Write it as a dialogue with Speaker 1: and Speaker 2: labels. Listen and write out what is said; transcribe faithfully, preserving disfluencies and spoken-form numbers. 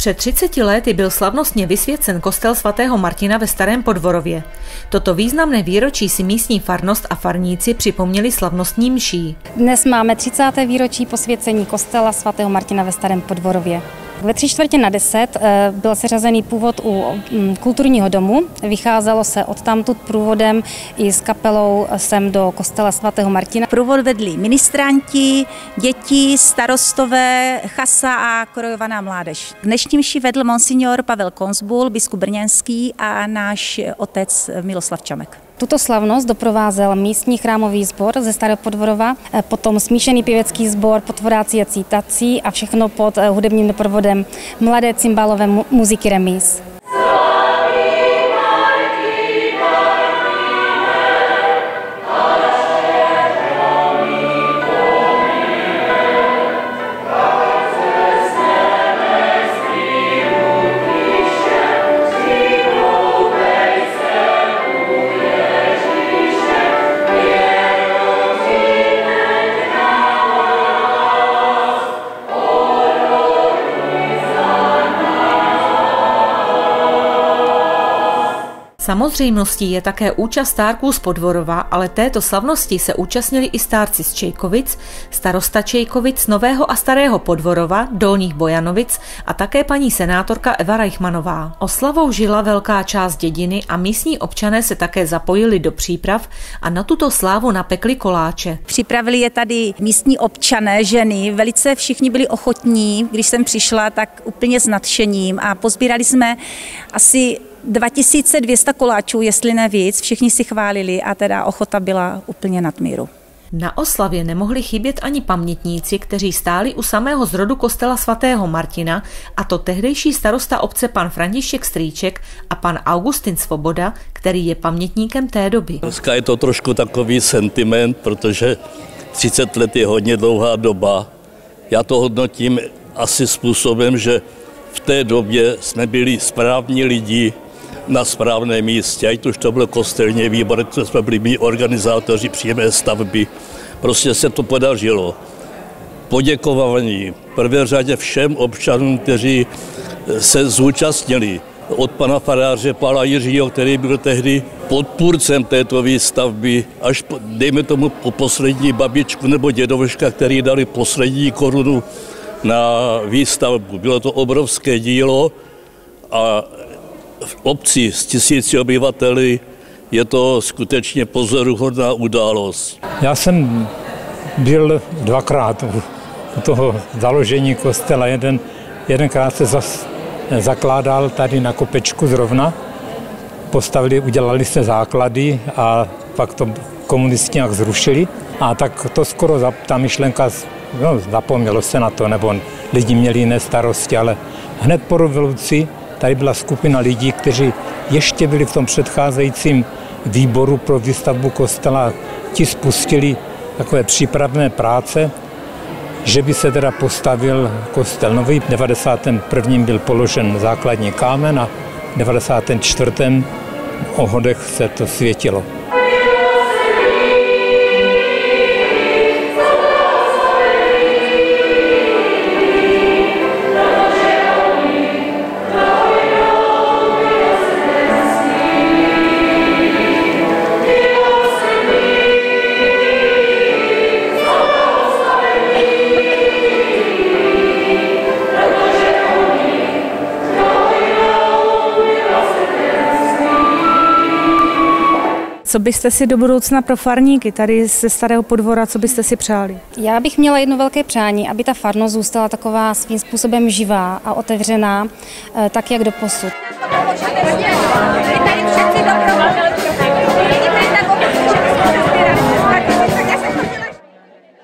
Speaker 1: Před třiceti lety byl slavnostně vysvěcen kostel svatého Martina ve Starém Podvorově. Toto významné výročí si místní farnost a farníci připomněli slavnostní mší.
Speaker 2: Dnes máme třicáté výročí posvěcení kostela svatého Martina ve Starém Podvorově. Ve tři čtvrtě na deset byl seřazený původ u kulturního domu. Vycházelo se odtamtud průvodem i s kapelou sem do kostela svatého Martina.
Speaker 3: Průvod vedli ministranti, děti, starostové, chasa a korojovaná mládež. Dnešní mši vedl monsignor Pavel Konzbul, biskup brněnský a náš otec Miloslav Čamek.
Speaker 2: Tuto slavnost doprovázel místní chrámový sbor ze Starého Podvorova, potom smíšený pěvecký sbor, potvoráci a cítací a všechno pod hudebním doprovodem mladé cymbálové muziky Remis.
Speaker 1: Samozřejmostí je také účast stárků z Podvorova, ale této slavnosti se účastnili i stárci z Čejkovic, starosta Čejkovic, Nového a Starého Podvorova, Dolních Bojanovic a také paní senátorka Eva Reichmanová. Oslavou žila velká část dědiny a místní občané se také zapojili do příprav a na tuto slávu napekli koláče.
Speaker 3: Připravili je tady místní občané, ženy, velice všichni byli ochotní, když jsem přišla, tak úplně s nadšením a pozbírali jsme asi dva tisíce dvě stě koláčů, jestli ne víc, všichni si chválili a teda ochota byla úplně nad míru.
Speaker 1: Na oslavě nemohli chybět ani pamětníci, kteří stáli u samého zrodu kostela svatého Martina, a to tehdejší starosta obce pan František Strýček a pan Augustin Svoboda, který je pamětníkem té doby.
Speaker 4: Dneska je to trošku takový sentiment, protože třicet let je hodně dlouhá doba. Já to hodnotím asi způsobem, že v té době jsme byli správní lidi na správném místě, ať už to byl kostelní výbor, to jsme byli my organizátoři přímé stavby. Prostě se to podařilo. Poděkování v prvé řadě všem občanům, kteří se zúčastnili. Od pana faráře Pála Jiřího, který byl tehdy podpůrcem této výstavby, až po, dejme tomu po poslední babičku nebo dědoviška, který dali poslední korunu na výstavbu. Bylo to obrovské dílo a v obci s tisíci obyvateli je to skutečně pozoruhodná událost.
Speaker 5: Já jsem byl dvakrát u toho založení kostela. Jeden, jedenkrát se zas, zakládal tady na kopečku zrovna. Postavili, udělali se základy a pak to komunisti nějak zrušili. A tak to skoro ta myšlenka, no, zapomnělo se na to, nebo lidi měli jiné starosti, ale hned po revoluci tady byla skupina lidí, kteří ještě byli v tom předcházejícím výboru pro výstavbu kostela. Ti spustili takové přípravné práce, že by se teda postavil kostel nový. V devadesátém prvním byl položen základní kámen a v devadesátém čtvrtém o hodech se to světilo.
Speaker 6: Co byste si do budoucna pro farníky tady ze Starého Podvora, co byste si přáli?
Speaker 2: Já bych měla jedno velké přání, aby ta farnost zůstala taková svým způsobem živá a otevřená, tak jak doposud.